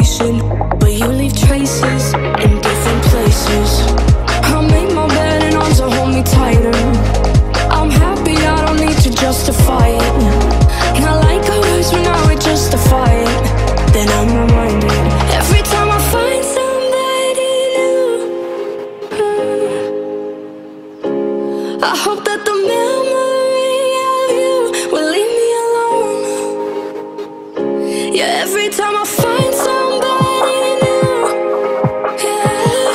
conversation, but you leave traces in different places. I make my bed and arms will hold me tighter. I'm happy, I don't need to justify it. Not like I was when I would justify it. Then I'm reminded every time I find somebody new. I hope that the memory of you will leave me alone. Yeah, every time I find somebody new. Yeah,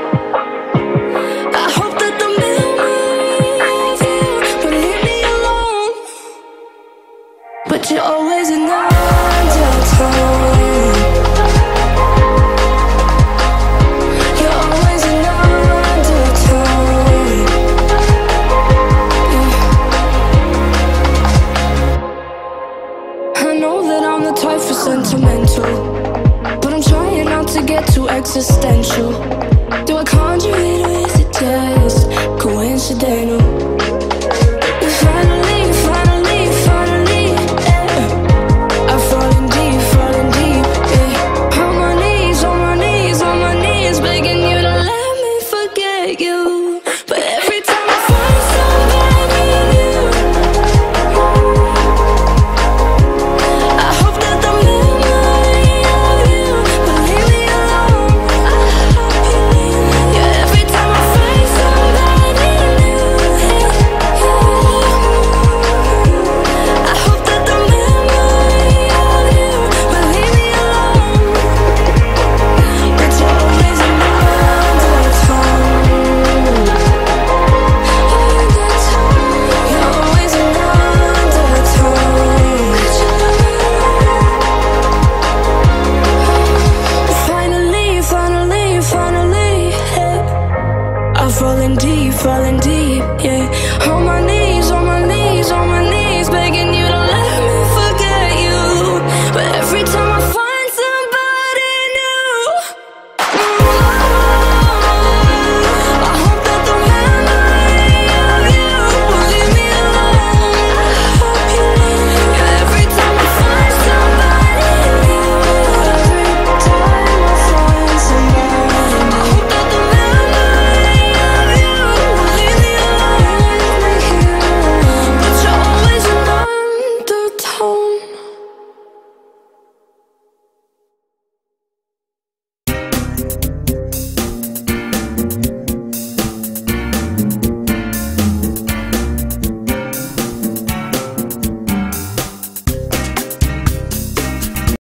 I hope that the memory of you will leave me alone. But you're always an undertone. You're always an undertone. I know that I'm the type for sentimental, but I'm trying not to get too existential. Do I conjure it or is it just coincidental? Finally, yeah, I've fallen deep, yeah. On my knees, begging you to let me forget you. But every time I find somebody new, I hope that the memory of you will leave me alone. Yeah, every time I find somebody new, I hope that the memory of you will leave me alone. But you're always an undertone. You're always an undertone. Finally, yeah, I've fallen deep, yeah.